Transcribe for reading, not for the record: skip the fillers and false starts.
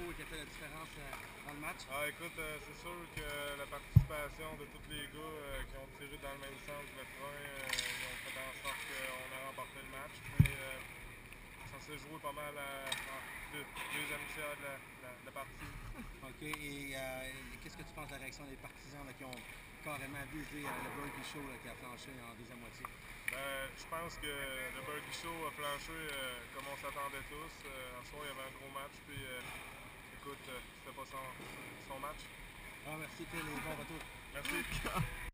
show qui a fait la différence dans le match? Ah, écoute, c'est sûr que la participation de tous les gars qui ont tiré dans le même sens le train, ils ont fait en sorte qu'on a remporté le match. Puis ça s'est joué pas mal en deuxième tiers de la partie. OK. Et qu'est-ce que tu penses de la réaction des partisans là, qui ont carrément visé le Birdie Show là, qui a flanché en deuxième moitié? Je pense que le Birdie Show a flanché comme on s'attendait tous. En soi, il y avait un gros match. Puis écoute, c'était pas son match. Ah, merci Phil et bon retour. Merci.